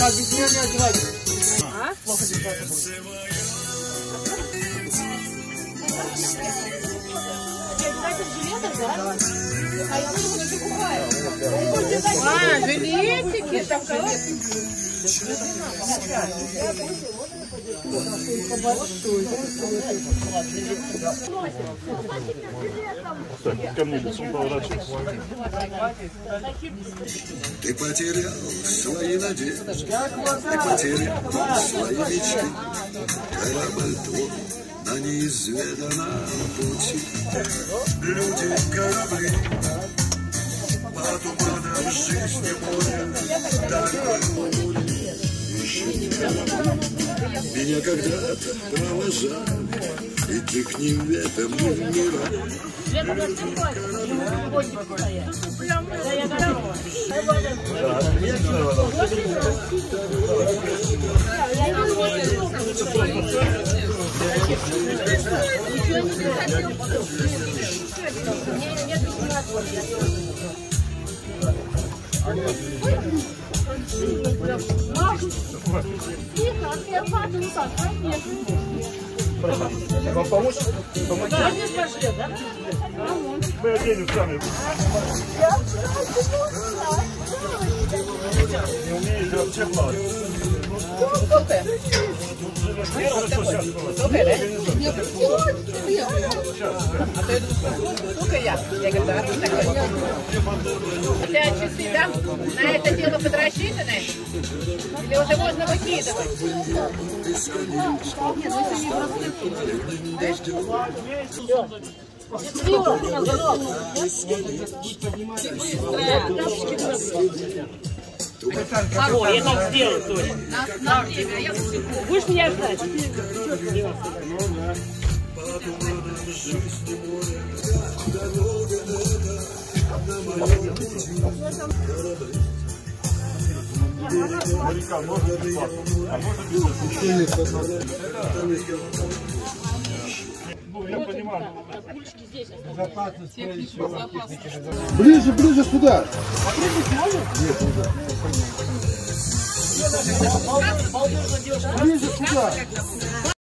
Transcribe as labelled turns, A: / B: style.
A: Как без меня не одевать? А? Плохо держаться будет. А, жилетики, там жилетики.
B: Ко мне лицом поворачивайся.
C: Ты потерял свои надежды, ты потерял свои мечты. Корабль твой на неизведанном пути. Люди, корабли, по туманам жизни море, дорогой ищи. Меня когда-то провожали, идти к ним в этом мире.
B: Вам помочь? Мы оденем сами. Не умеешь делать чехла.
D: Сколько я? Я говорю, да, такой. У тебя часы, да? На это дело подрасчитаны? Или уже можно выкидывать?
E: Ой, я так сделаю тоже.
D: На время, я
E: Будешь меня ждать?
B: Моряка можно бесплатно, а можно Ну, я понимаю.
A: Ближе, ближе сюда. Ближе сюда.